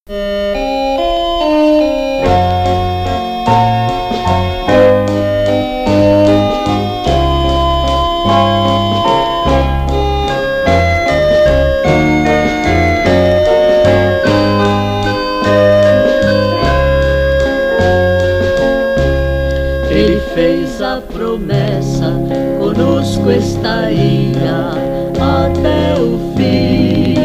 Ele fez a promessa, conosco estaria até o fim,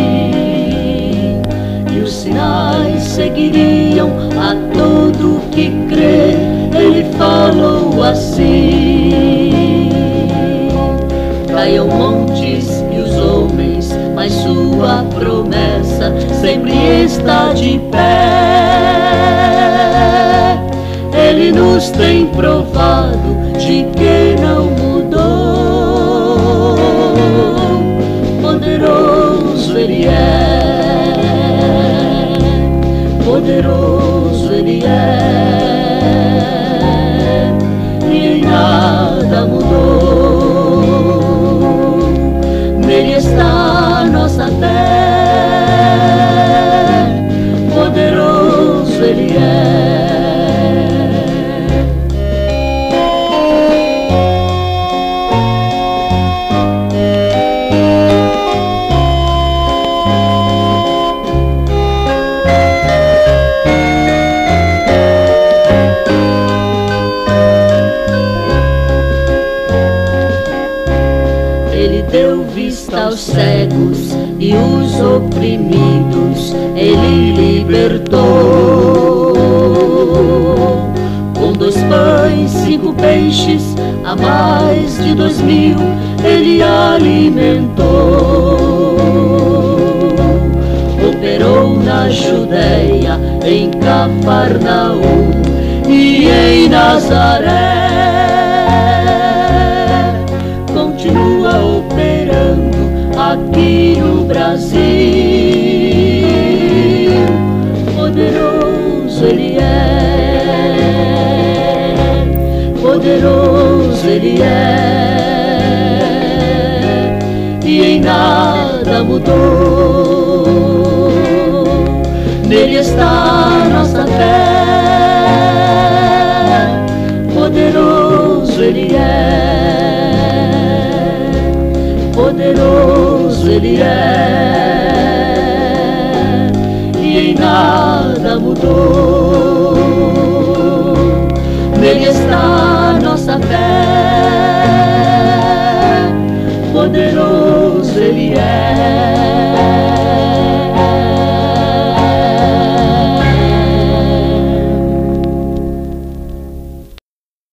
e os sinais seguiriam a todo que crê. Ele falou assim: caiam montes e os homens, mas sua promessa sempre está de pé. Ele nos tem provado de que não mudou. Poderoso Ele é, poderoso Ele é, e em nada mudou. Nele está nossa fé. Poderoso Ele é. Ele deu vista aos cegos e os oprimidos Ele libertou. Com 2 pães, 5 peixes, a mais de 2.000 Ele alimentou. Operou na Judéia, em Cafarnaum e em Nazaré. Continua operando aqui no Brasil. Poderoso Ele é, poderoso Ele é, e em nada mudou. Nele está nossa fé. Poderoso Ele é, poderoso Ele é.